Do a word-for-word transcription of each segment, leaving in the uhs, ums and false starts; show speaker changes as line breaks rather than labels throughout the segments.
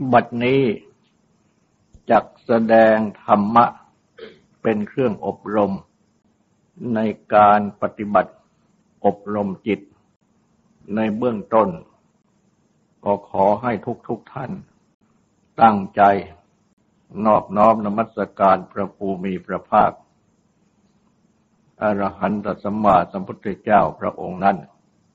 บัดนี้จักแสดงธรรมะเป็นเครื่องอบรมในการปฏิบัติอบรมจิตในเบื้องต้นก็ขอให้ทุกๆ ท่านตั้งใจนอบน้อมนมัสการพระภูมิพระภาคอรหันตสัมมาสัมพุทธเจ้าพระองค์นั้น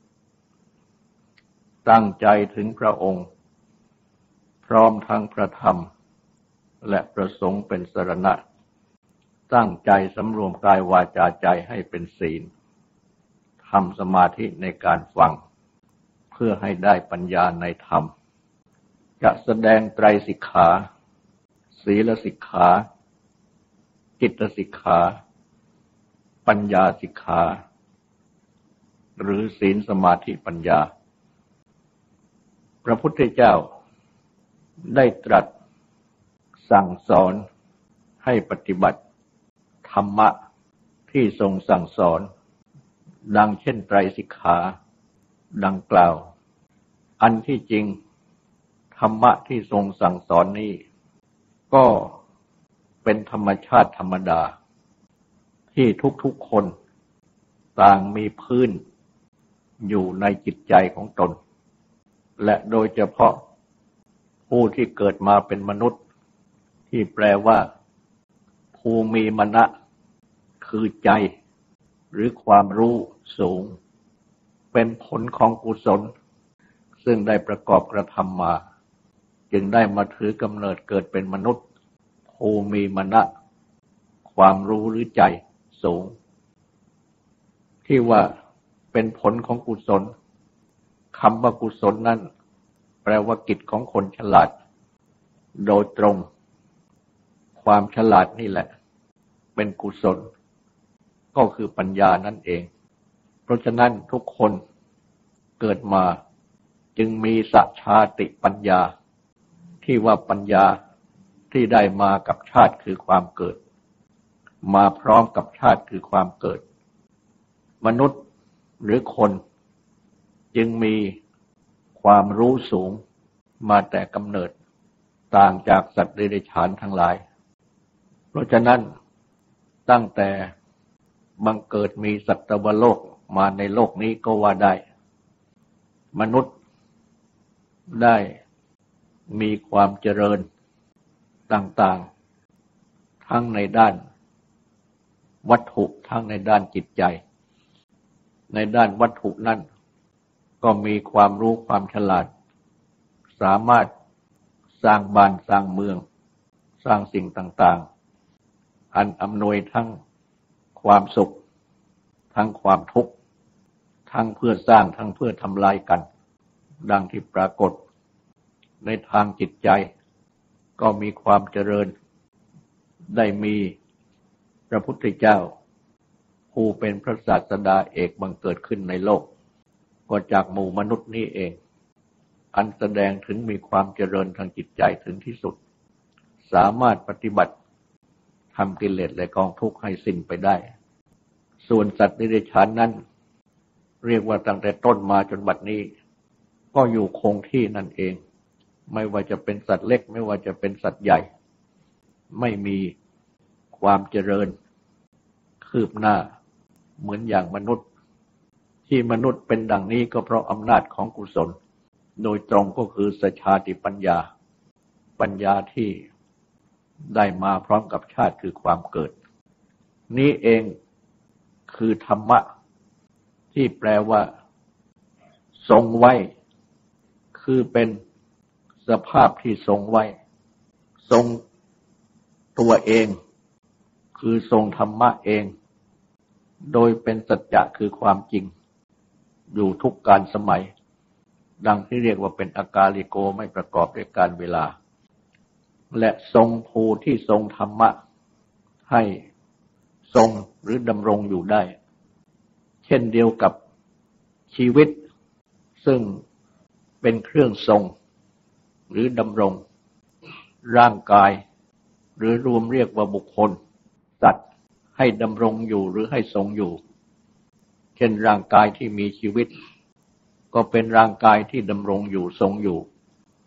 ตั้งใจถึงพระองค์พร้อมทั้งพระธรรมและประสงค์เป็นสรณะตั้งใจสำรวมกายวาจาใจให้เป็นศีลทำสมาธิในการฟังเพื่อให้ได้ปัญญาในธรรมจะแสดงไตรสิกขาศีลสิกขาจิตสิกขาปัญญาสิกขาหรือศีลสมาธิปัญญาพระพุทธเจ้าได้ตรัสสั่งสอนให้ปฏิบัติธรรมะที่ทรงสั่งสอนดังเช่นไตรสิกขาดังกล่าวอันที่จริงธรรมะที่ทรงสั่งสอนนี้ก็เป็นธรรมชาติธรรมดาที่ทุกๆคนต่างมีพื้นอยู่ในจิตใจของตนและโดยเฉพาะผู้ที่เกิดมาเป็นมนุษย์ที่แปลว่าภูมิมนะคือใจหรือความรู้สูงเป็นผลของกุศลซึ่งได้ประกอบกระทำมาจึงได้มาถือกำเนิดเกิดเป็นมนุษย์ภูมิมนะความรู้หรือใจสูงที่ว่าเป็นผลของกุศลคำว่ากุศลนั้นแปลว่ากิจของคนฉลาดโดยตรงความฉลาดนี่แหละเป็นกุศลก็คือปัญญานั่นเองเพราะฉะนั้นทุกคนเกิดมาจึงมีสัจฉาติปัญญาที่ว่าปัญญาที่ได้มากับชาติคือความเกิดมาพร้อมกับชาติคือความเกิดมนุษย์หรือคนจึงมีความรู้สูงมาแต่กำเนิดต่างจากสัตว์เดรัจฉานทั้งหลายเพราะฉะนั้นตั้งแต่บังเกิดมีสัตวโลกมาในโลกนี้ก็ว่าได้มนุษย์ได้มีความเจริญต่างๆทั้งในด้านวัตถุทั้งในด้านจิตใจในด้านวัตถุนั้นก็มีความรู้ความฉลาดสามารถสร้างบ้านสร้างเมืองสร้างสิ่งต่างๆอันอำนวยทั้งความสุขทั้งความทุกข์ทั้งเพื่อสร้างทั้งเพื่อทำลายกันดังที่ปรากฏในทางจิตใจก็มีความเจริญได้มีพระพุทธเจ้าผู้เป็นพระศาสดาเอกบังเกิดขึ้นในโลกก็จากหมู่มนุษย์นี้เองอันแสดงถึงมีความเจริญทางจิตใจถึงที่สุดสามารถปฏิบัติทำกิเลสและกองทุกข์ให้สิ้นไปได้ส่วนสัตว์เดรัจฉานนั้นเรียกว่าตั้งแต่ต้นมาจนบัดนี้ก็อยู่คงที่นั่นเองไม่ว่าจะเป็นสัตว์เล็กไม่ว่าจะเป็นสัตว์ใหญ่ไม่มีความเจริญคืบหน้าเหมือนอย่างมนุษย์ที่มนุษย์เป็นดังนี้ก็เพราะอำนาจของกุศลโดยตรงก็คือสัจฉาติปัญญาปัญญาที่ได้มาพร้อมกับชาติคือความเกิดนี้เองคือธรรมะที่แปลว่าทรงไว้คือเป็นสภาพที่ทรงไว้ทรงตัวเองคือทรงธรรมะเองโดยเป็นสัจจะคือความจริงอยู่ทุกการสมัยดังที่เรียกว่าเป็นอากาลิโกไม่ประกอบด้วยการเวลาและทรงภูที่ทรงธรรมะให้ทรงหรือดำรงอยู่ได้เช่นเดียวกับชีวิตซึ่งเป็นเครื่องทรงหรือดำรงร่างกายหรือรวมเรียกว่าบุคคลสัตว์ให้ดำรงอยู่หรือให้ทรงอยู่เช่นร่างกายที่มีชีวิตก็เป็นร่างกายที่ดำรงอยู่ทรงอยู่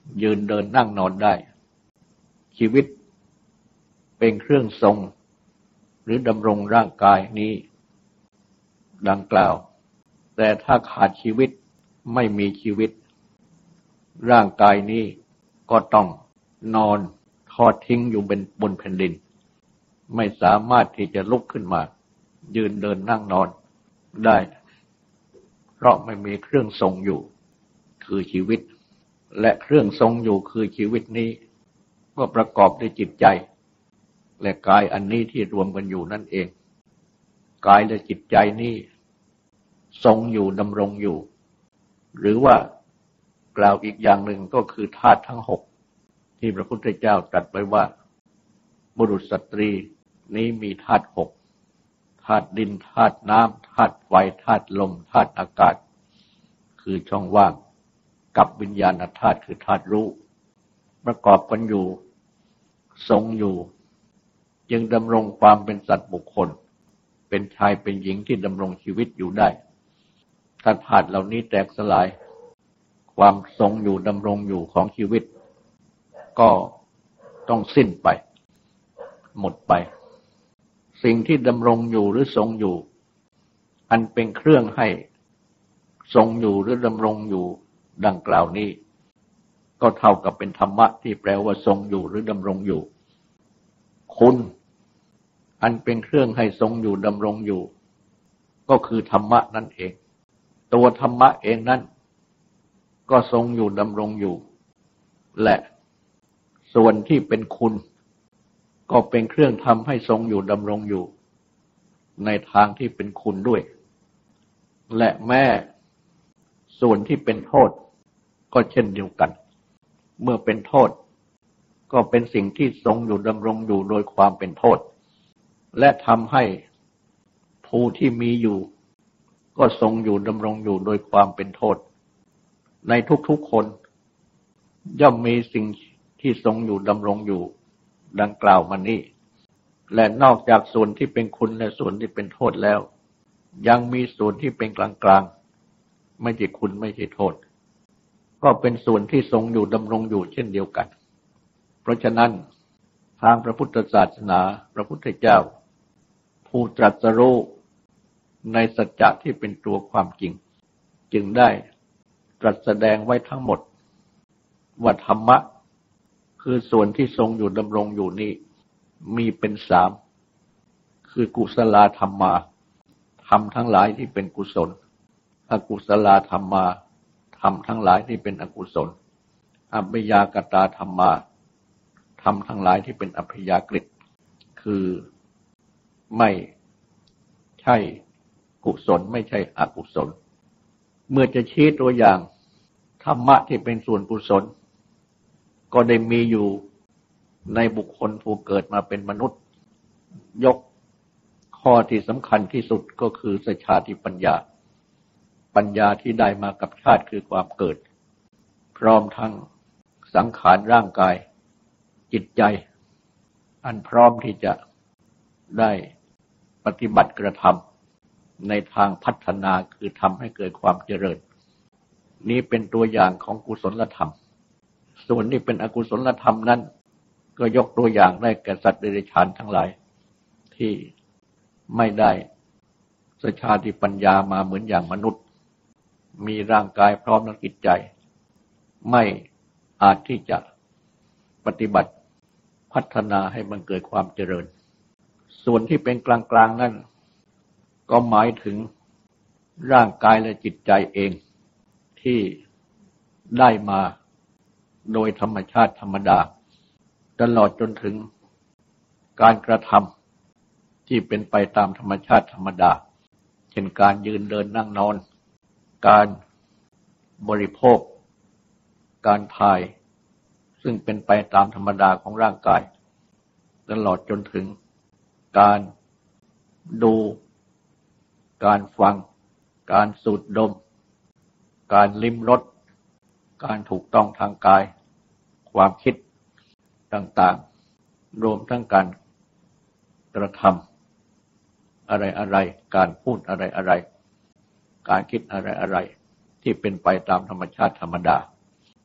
ยืนเดินนั่งนอนได้ชีวิตเป็นเครื่องทรงหรือดำรงร่างกายนี้ดังกล่าวแต่ถ้าขาดชีวิตไม่มีชีวิตร่างกายนี้ก็ต้องนอนทอดทิ้งอยู่บนบนแผ่นดินไม่สามารถที่จะลุกขึ้นมายืนเดินนั่งนอนได้เพราะไม่มีเครื่องทรงอยู่คือชีวิตและเครื่องทรงอยู่คือชีวิตนี้ก็ประกอบด้วยจิตใจและกายอันนี้ที่รวมกันอยู่นั่นเองกายและจิตใจนี้ทรงอยู่ดำรงอยู่หรือว่ากล่าวอีกอย่างหนึ่งก็คือธาตุทั้งหกที่พระพุทธเจ้าตรัสไว้ว่าบุรุษสตรีนี้มีธาตุหกธาตุดินธาตุน้ำธาตุไฟธาตุลมธาตุอากาศคือช่องว่างกับวิญญาณธาตุคือธาตุรู้ประกอบกันอยู่ทรงอยู่จึงดำรงความเป็นสัตว์บุคคลเป็นชายเป็นหญิงที่ดำรงชีวิตอยู่ได้ถ้าธาตุเหล่านี้แตกสลายความทรงอยู่ดำรงอยู่ของชีวิตก็ต้องสิ้นไปหมดไปสิ่งที่ดำรงอยู่หรือทรงอยู่อันเป็นเครื่องให้ทรงอยู่หรือดำรงอยู่ดังกล่าวนี้ก็เท่ากับเป็นธรรมะที่แปลว่าทรงอยู่หรือดำรงอยู่คุณอันเป็นเครื่องให้ทรงอยู่ดำรงอยู่ก็คือธรรมะนั่นเองตัวธรรมะเองนั้นก็ทรงอยู่ดำรงอยู่และส่วนที่เป็นคุณก็เป็นเครื่องทำให้ทรงอยู่ดำรงอยู่ในทางที่เป็นคุณด้วยและแม้ส่วนที่เป็นโทษก็เช่นเดียวกันเมื่อเป็นโทษก็เป็นสิ่งที่ทรงอยู่ดำรงอยู่โดยความเป็นโทษและทำให้ผู้ที่มีอยู่ก็ทรงอยู่ดำรงอยู่โดยความเป็นโทษในทุกๆคนย่อมมีสิ่งที่ทรงอยู่ดำรงอยู่ดังกล่าวมานี้และนอกจากส่วนที่เป็นคุณและส่วนที่เป็นโทษแล้วยังมีส่วนที่เป็นกลางๆไม่ใช่คุณไม่ใช่โทษก็เป็นส่วนที่ทรงอยู่ดำรงอยู่เช่นเดียวกันเพราะฉะนั้นทางพระพุทธศาสนาพระพุทธเจ้าผู้ตรัสรู้ในสัจจะที่เป็นตัวความจริงจึงได้ตรัสแสดงไว้ทั้งหมดว่าธรรมะคือส่วนที่ทรงอยู่ดำรงอยู่นี้มีเป็นสามคือกุศลธรรมาธรรมทั้งหลายที่เป็นกุศลอกุศลธรรมาธรรมทั้งหลายที่เป็นอกุศลอัพยากตาธรรมาธรรมทั้งหลายที่เป็นอัพยากฤิคือไม่ใช่กุศลไม่ใช่อกุศลเมื่อจะชี้ตัวอย่างธรรมะที่เป็นส่วนกุศลก็ได้มีอยู่ในบุคคลผู้เกิดมาเป็นมนุษย์ยกข้อที่สำคัญที่สุดก็คือสัจฉาธิปัญญาปัญญาที่ได้มากับชาติคือความเกิดพร้อมทั้งสังขารร่างกายจิตใจอันพร้อมที่จะได้ปฏิบัติกระทำในทางพัฒนาคือทำให้เกิดความเจริญนี้เป็นตัวอย่างของกุศลธรรมส่วนที่เป็นอกุศลธรรมนั้นก็ยกตัวอย่างได้แก่สัตว์เดรัจฉานทั้งหลายที่ไม่ได้สัจฉาธิปัญญามาเหมือนอย่างมนุษย์มีร่างกายพร้อมทั้งจิตใจไม่อาจที่จะปฏิบัติพัฒนาให้มันเกิดความเจริญส่วนที่เป็นกลางๆนั่นก็หมายถึงร่างกายและจิตใจเองที่ได้มาโดยธรรมชาติธรรมดาตลอดจนถึงการกระทำที่เป็นไปตามธรรมชาติธรรมดาเช่นการยืนเดินนั่งนอนการบริโภคการถ่ายซึ่งเป็นไปตามธรรมดาของร่างกายตลอดจนถึงการดูการฟังการสูดดมการลิ้มรสการถูกต้องทางกายความคิดต่างๆรวมทั้งการกระทำอะไรๆการพูดอะไรๆการคิดอะไรๆที่เป็นไปตามธรรมชาติธรรมดา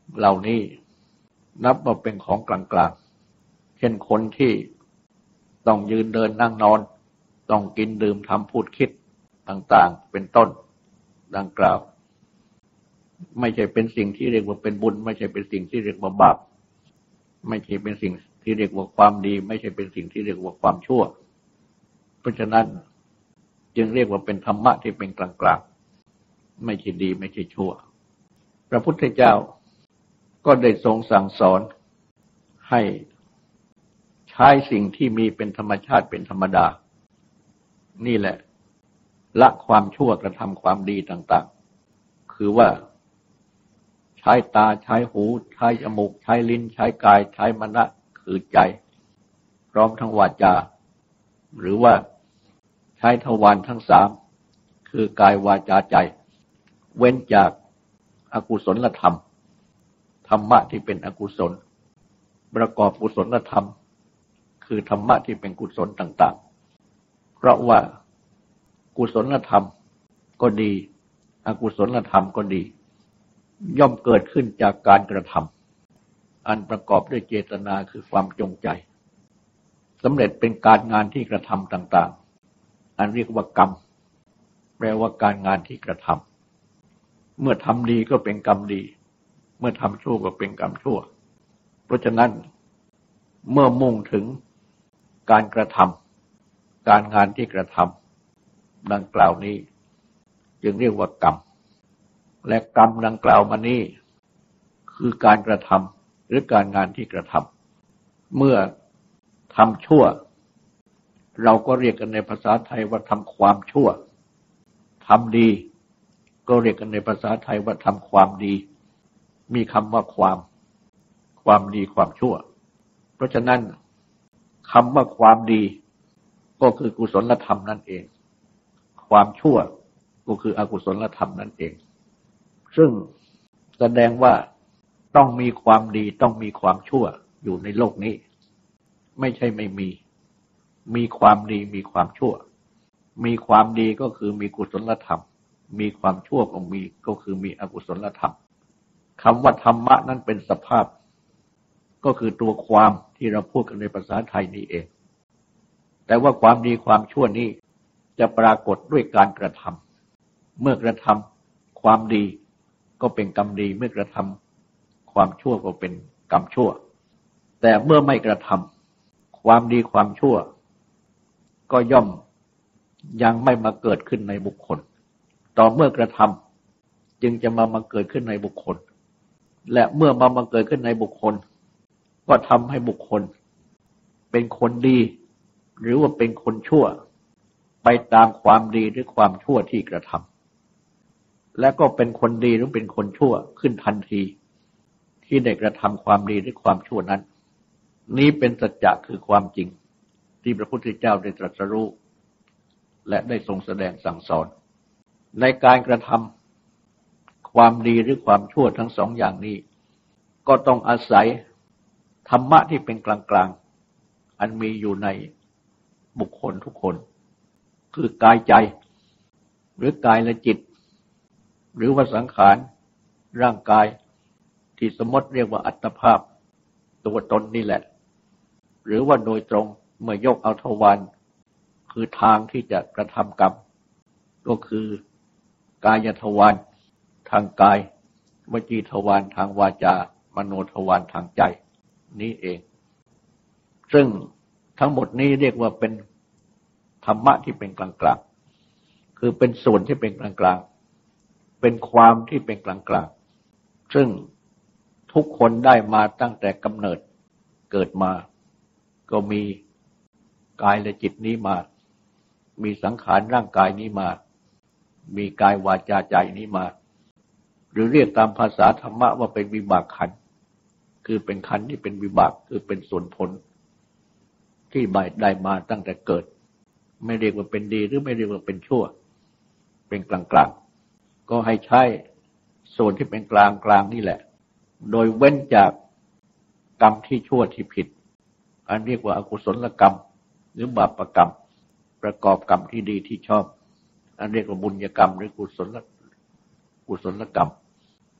เหล่านี้นับว่าเป็นของกลางๆเช่นคนที่ต้องยืนเดินนั่งนอนต้องกินดื่มทำพูดคิดต่างๆเป็นต้นดังกล่าวไม่ใช่เป็นสิ่งที่เรียกว่าเป็นบุญไม่ใช่เป็นสิ่งที่เรียกว่าบาปไม่ใช่เป็นสิ่งที่เรียกว่าความดีไม่ใช่เป็นสิ่งที่เรียกว่าความชั่วเพราะฉะนั้นจึงเรียกว่าเป็นธรรมะที่เป็นกลางๆไม่ใช่ดีไม่ใช่ชั่วพระพุทธเจ้าก็ได้ทรงสั่งสอนให้ใช้สิ่งที่มีเป็นธรรมชาติเป็นธรรมดานี่แหละละความชั่วกระทำความดีต่างๆคือว่าใช้ตาใช้หูใช้จมูกใช้ลิ้นใช้กายใช้มนะคือใจพร้อมทั้งวาจาหรือว่าใช้ทวารทั้งสามคือกายวาจาใจเว้นจากอกุศลธรรมธรรมะที่เป็นอกุศลประกอบกุศลธรรมคือธรรมะที่เป็นกุศลต่างๆเพราะว่ากุศลธรรมก็ดีอกุศลธรรมก็ดีย่อมเกิดขึ้นจากการกระทำอันประกอบด้วยเจตนาคือความจงใจสำเร็จเป็นการงานที่กระทำต่างๆอันเรียกว่ากรรมแปลว่าการงานที่กระทำเมื่อทำดีก็เป็นกรรมดีเมื่อทำชั่วก็เป็นกรรมชั่วเพราะฉะนั้นเมื่อมุ่งถึงการกระทำการงานที่กระทำดังกล่าวนี้จึงเรียกว่ากรรมและกรรมดังกล่าวมานี้คือการกระทำหรือการงานที่กระทำเมื่อทำชั่วเราก็เรียกกันในภาษาไทยว่าทำความชั่วทำดีก็เรียกกันในภาษาไทยว่าทำความดีมีคำว่าความความดีความชั่วเพราะฉะนั้นคำว่าความดีก็คือกุศลธรรมนั่นเองความชั่วก็คืออกุศลธรรมนั่นเองซึ่งแสดงว่าต้องมีความดีต้องมีความชั่วอยู่ในโลกนี้ไม่ใช่ไม่มีมีความดีมีความชั่วมีความดีก็คือมีกุศลธรรมมีความชั่วก็มีก็คือมีอกุศลธรรมคำว่าธรรมะนั้นเป็นสภาพก็คือตัวความที่เราพูดกันในภาษาไทยนี่เองแต่ว่าความดีความชั่วนี้จะปรากฏด้วยการกระทำเมื่อกระทำความดีก็เป็นกรรมดีเมื่อกระทำความชั่วก็เป็นกรรมชั่วแต่เมื่อไม่กระทำความดีความชั่วก็ย่อมยังไม่มาเกิดขึ้นในบุคคลต่อเมื่อกระทำจึงจะมามาเกิดขึ้นในบุคคลและเมื่อมามาเกิดขึ้นในบุคคลก็ทำให้บุคคลเป็นคนดีหรือว่าเป็นคนชั่วไปตามความดีหรือความชั่วที่กระทำและก็เป็นคนดีหรือเป็นคนชั่วขึ้นทันทีที่ได้กระทำความดีหรือความชั่วนั้นนี้เป็นสัจจะคือความจริงที่พระพุทธเจ้าได้ตรัสรู้และได้ทรงแสดงสั่งสอนในการกระทำความดีหรือความชั่วทั้งสองอย่างนี้ก็ต้องอาศัยธรรมะที่เป็นกลางๆอันมีอยู่ในบุคคลทุกคนคือกายใจหรือกายและจิตหรือว่าสังขารร่างกายที่สมมติเรียกว่าอัตภาพตัวตนนี่แหละหรือว่าโดยตรงเมื่อยกเอาทวารคือทางที่จะกระทำกรรมก็คือกายทวารทางกายวจีทวารทางวาจามโนทวารทางใจนี้เองซึ่งทั้งหมดนี้เรียกว่าเป็นธรรมะที่เป็นกลางๆคือเป็นส่วนที่เป็นกลางๆเป็นความที่เป็นกลางๆซึ่งทุกคนได้มาตั้งแต่กำเนิดเกิดมาก็มีกายและจิตนี้มามีสังขารร่างกายนี้มามีกายวาจาใจนี้มาหรือเรียกตามภาษาธรรมะว่าเป็นวิบากขันธ์คือเป็นขันธ์ที่เป็นวิบากคือเป็นส่วนผลที่ได้มาตั้งแต่เกิดไม่เรียกว่าเป็นดีหรือไม่เรียกว่าเป็นชั่วเป็นกลางๆก็ให้ใช้ส่วนที่เป็นกลางๆนี่แหละโดยเว้นจากกรรมที่ชั่วที่ผิดอันเรียกว่าอกุศลกรรมหรือบาปกรรมประกอบกรรมที่ดีที่ชอบอันเรียกว่าบุญกรรมหรือกุศลกุศลกรรม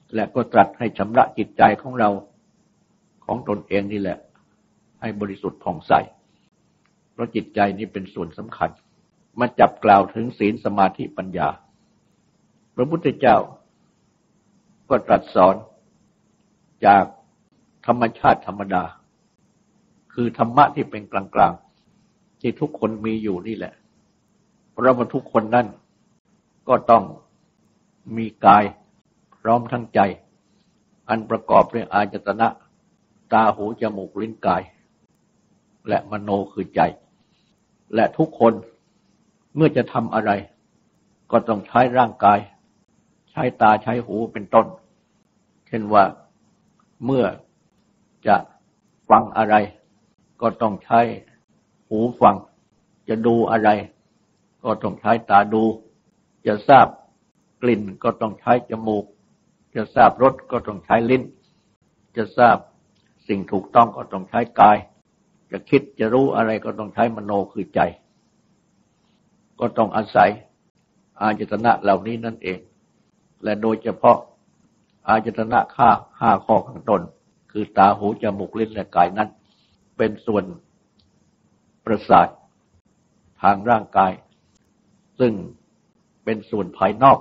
และก็ตรัสให้ชำระจิตใจของเราของตนเองนี่แหละให้บริสุทธิ์ผ่องใสเพราะจิตใจนี้เป็นส่วนสำคัญมาจับกล่าวถึงศีลสมาธิปัญญาพระพุทธเจ้าก็ตรัสสอนจากธรรมชาติธรรมดาคือธรรมะที่เป็นกลางๆที่ทุกคนมีอยู่นี่แหละเพราะว่าทุกคนนั่นก็ต้องมีกายพร้อมทั้งใจอันประกอบด้วยอายตนะตาหูจมูกลิ้นกายและมโนคือใจและทุกคนเมื่อจะทำอะไรก็ต้องใช้ร่างกายใช้ตาใช้หูเป็นต้นเช่นว่าเมื่อจะฟังอะไรก็ต้องใช้หูฟังจะดูอะไรก็ต้องใช้ตาดูจะทราบกลิ่นก็ต้องใช้จมูกจะทราบรสก็ต้องใช้ลิ้นจะทราบสิ่งถูกต้องก็ต้องใช้กายจะคิดจะรู้อะไรก็ต้องใช้มโนคือใจก็ต้องอาศัยอายตนะเหล่านี้นั่นเองและโดยเฉพาะอายตนะข้าห้าข้อข้างต้นคือตาหูจมูกลิ้นและกายนั้นเป็นส่วนประสาททางร่างกายซึ่งเป็นส่วนภายนอก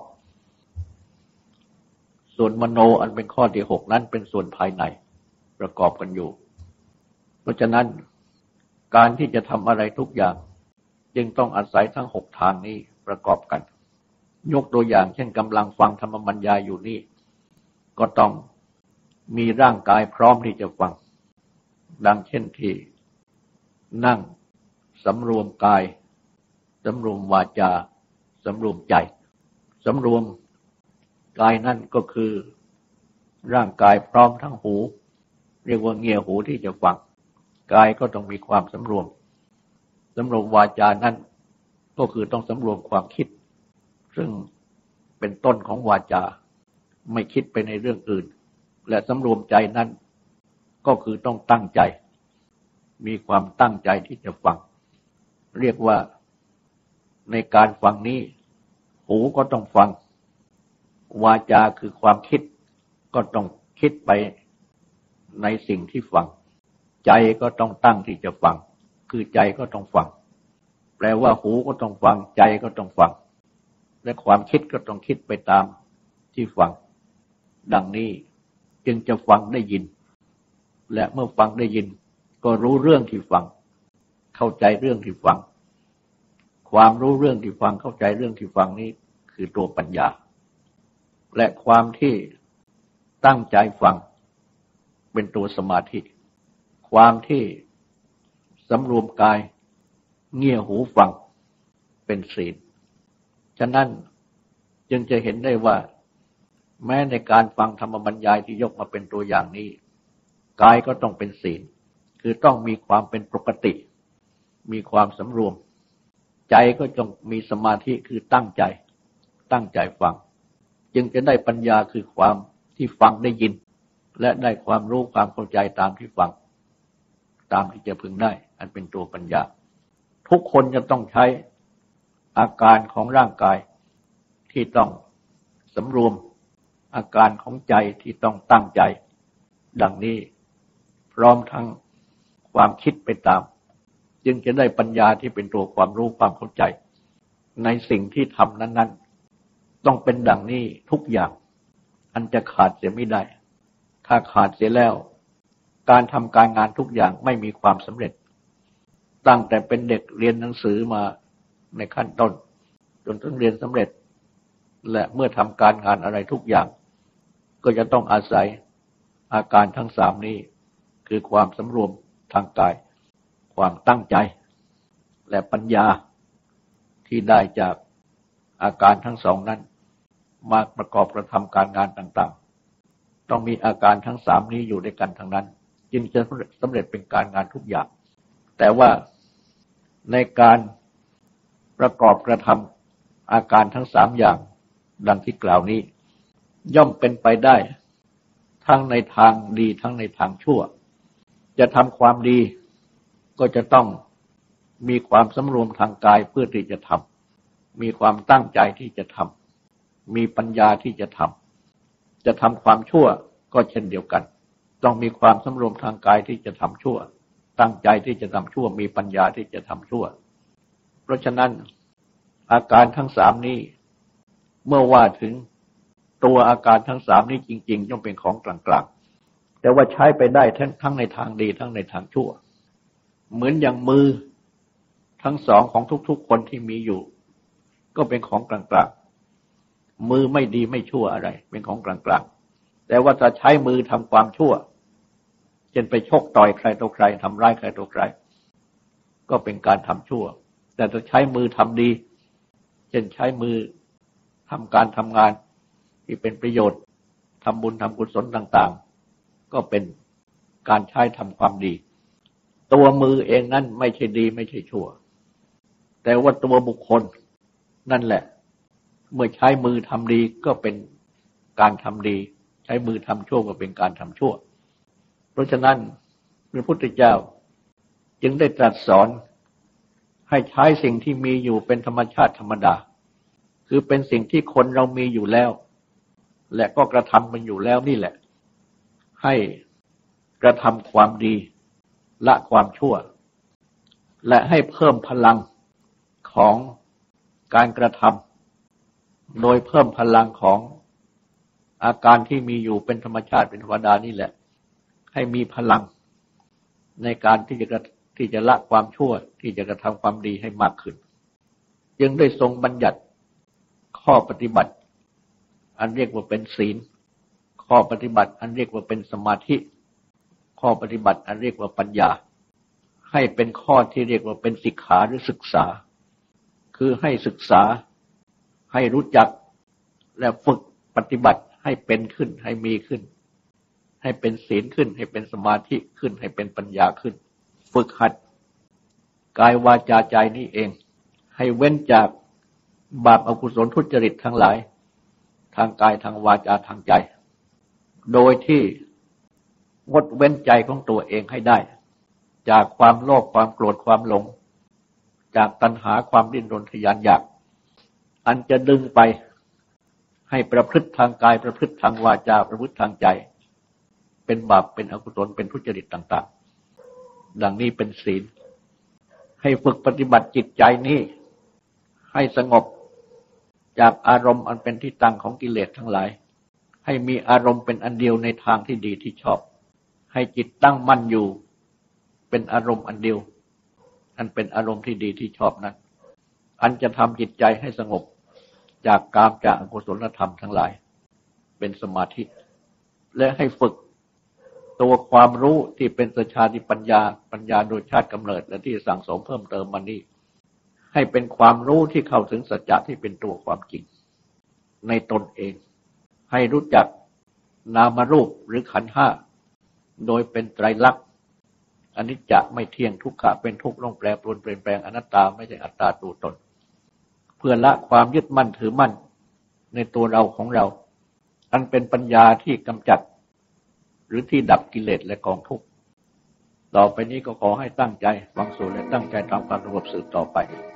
ส่วนมโนอันเป็นข้อที่หกนั้นเป็นส่วนภายในประกอบกันอยู่เพราะฉะนั้นการที่จะทำอะไรทุกอย่างจึงต้องอาศัยทั้งหกทางนี้ประกอบกันยกตัวอย่างเช่นกำลังฟังธรรมบรรยายอยู่นี่ก็ต้องมีร่างกายพร้อมที่จะฟังดังเช่นที่นั่งสำรวมกายสำรวมวาจาสำรวมใจสำรวมกายนั่นก็คือร่างกายพร้อมทั้งหูเรียกว่าเงี่ยหูที่จะฟังกายก็ต้องมีความสำรวมสำรวมวาจานั่นก็คือต้องสำรวมความคิดซึ่งเป็นต้นของวาจาไม่คิดไปในเรื่องอื่นและสำรวมใจนั่นก็คือต้องตั้งใจมีความตั้งใจที่จะฟังเรียกว่าในการฟังนี้หูก็ต้องฟังวาจาคือความคิดก็ต้องคิดไปในสิ่งที่ฟังใจก็ต้องตั้งที่จะฟังคือใจก็ต้องฟังแปลว่าหูก็ต้องฟังใจก็ต้องฟังและความคิดก็ต้องคิดไปตามที่ฟังดังนี้จึงจะฟังได้ยินและเมื่อฟังได้ยินก็รู้เรื่องที่ฟังเข้าใจเรื่องที่ฟังความรู้เรื่องที่ฟังเข้าใจเรื่องที่ฟังนี้คือตัวปัญญาและความที่ตั้งใจฟังเป็นตัวสมาธิความที่สำรวมกายเงี่ยหูฟังเป็นศีลฉะนั้นจึงจะเห็นได้ว่าแม้ในการฟังธรรมบรรยายที่ยกมาเป็นตัวอย่างนี้กายก็ต้องเป็นศีลคือต้องมีความเป็นปกติมีความสำรวมใจก็ต้องมีสมาธิคือตั้งใจตั้งใจฟังจึงจะได้ปัญญาคือความที่ฟังได้ยินและได้ความรู้ความเข้าใจตามที่ฟังตามที่จะพึงได้อันเป็นตัวปัญญาทุกคนจะต้องใช้อาการของร่างกายที่ต้องสำรวมอาการของใจที่ต้องตั้งใจดังนี้พร้อมทั้งความคิดไปตามจึงจะได้ปัญญาที่เป็นตัวความรู้ความเข้าใจในสิ่งที่ทำนั้นๆต้องเป็นดังนี้ทุกอย่างอันจะขาดเสียไม่ได้ถ้าขาดเสียแล้วการทำการงานทุกอย่างไม่มีความสำเร็จตั้งแต่เป็นเด็กเรียนหนังสือมาในขั้นต้นจนถึงเรียนสำเร็จและเมื่อทำการงานอะไรทุกอย่างก็จะต้องอาศัยอาการทั้งสามนี้คือความสำรวมทางกายความตั้งใจและปัญญาที่ได้จากอาการทั้งสองนั้นมาประกอบกระทำการงานต่างๆต้องมีอาการทั้งสามนี้อยู่ด้วยกันทั้งนั้นจึงจะสำเร็จเป็นการงานทุกอย่างแต่ว่าในการประกอบกระทำอาการทั้งสามอย่างดังที่กล่าวนี้ย่อมเป็นไปได้ทั้งในทางดีทั้งในทางชั่วจะทำความดีก็จะต้องมีความสำรวมทางกายเพื่อที่จะทำมีความตั้งใจที่จะทำมีปัญญาที่จะทำจะทำความชั่วก็เช่นเดียวกันต้องมีความสำรวมทางกายที่จะทำชั่วตั้งใจที่จะทำชั่วมีปัญญาที่จะทำชั่วเพราะฉะนั้นอาการทั้งสามนี้เมื่อว่าถึงตัวอาการทั้งสามนี้จริงๆย่อมเป็นของกลางๆแต่ว่าใช้ไปได้ทั้งทั้งในทางดีทั้งในทางชั่วเหมือนอย่างมือทั้งสองของทุกๆคนที่มีอยู่ก็เป็นของกลางๆมือไม่ดีไม่ชั่วอะไรเป็นของกลางๆแต่ว่าถ้าใช้มือทำความชั่วเช่นไปชกต่อยใครต่อใครทำร้ายใครต่อใครก็เป็นการทำชั่วแต่ถ้าใช้มือทำดีเช่นใช้มือทำการทำงานที่เป็นประโยชน์ทำบุญทำกุศลต่างๆก็เป็นการใช้ทำความดีตัวมือเองนั้นไม่ใช่ดีไม่ใช่ชั่วแต่ว่าตัวบุคคลนั่นแหละเมื่อใช้มือทำดีก็เป็นการทำดีใช้มือทำชั่วก็เป็นการทำชั่วเพราะฉะนั้นพระพุทธเจ้าจึงได้ตรัสสอนให้ใช้สิ่งที่มีอยู่เป็นธรรมชาติธรรมดาคือเป็นสิ่งที่คนเรามีอยู่แล้วและก็กระทำมันอยู่แล้วนี่แหละให้กระทำความดีละความชั่วและให้เพิ่มพลังของการกระทำโดยเพิ่มพลังของอาการที่มีอยู่เป็นธรรมชาติเป็นธรรมดานี่แหละให้มีพลังในการที่จะที่จะละความชั่วที่จะกระทำความดีให้มากขึ้นจึงได้ทรงบัญญัติข้อปฏิบัติอันเรียกว่าเป็นศีลข้อปฏิบัติอันเรียกว่าเป็นสมาธิข้อปฏิบัติอันเรียกว่าปัญญาให้เป็นข้อที่เรียกว่าเป็นสิกขาหรือศึกษาคือให้ศึกษาให้รู้จักและฝึกปฏิบัติให้เป็นขึ้นให้มีขึ้นให้เป็นศีลขึ้นให้เป็นสมาธิขึ้นให้เป็นปัญญาขึ้นฝึกหัดกายวาจาใจนี้เองให้เว้นจากบาปอกุศลทุจริตทั้งหลายทางกายทางวาจาทางใจโดยที่งดเว้นใจของตัวเองให้ได้จากความโลภความโกรธความหลงจากตัณหาความดิ้นรนทยานอยากอันจะดึงไปให้ประพฤติทางกายประพฤติทางวาจาประพฤติทางใจเป็นบาปเป็นอกุศลเป็นทุจริตต่างๆดังนี้เป็นศีลให้ฝึกปฏิบัติจิตใจนี้ให้สงบจากอารมณ์อันเป็นที่ตั้งของกิเลสทั้งหลายให้มีอารมณ์เป็นอันเดียวในทางที่ดีที่ชอบให้จิตตั้งมั่นอยู่เป็นอารมณ์อันเดียวอันเป็นอารมณ์ที่ดีที่ชอบนั้นอันจะทำจิตใจให้สงบจากกามจากอกุศลธรรมทั้งหลายเป็นสมาธิและให้ฝึกตัวความรู้ที่เป็นสัจฉาธิปัญญาปัญญาโดยชาติกำเนิดและที่สั่งสมเพิ่มเติมมานี้ให้เป็นความรู้ที่เข้าถึงสัจจะที่เป็นตัวความจริงในตนเองให้รู้จักนามรูปหรือขันธ์ห้าโดยเป็นไตรลักษณ์อนิจจะไม่เที่ยงทุกขะเป็นทุกข์ล่องแปรปรวนเปลี่ยนแปลงอนัตตาไม่ใช่อัตตาตัวตนเพื่อละความยึดมั่นถือมั่นในตัวเราของเราอันเป็นปัญญาที่กำจัดหรือที่ดับกิเลสและกองทุกข์ต่อไปนี้ก็ขอให้ตั้งใจฟังสูตรและตั้งใจทำความสงบสืบต่อไป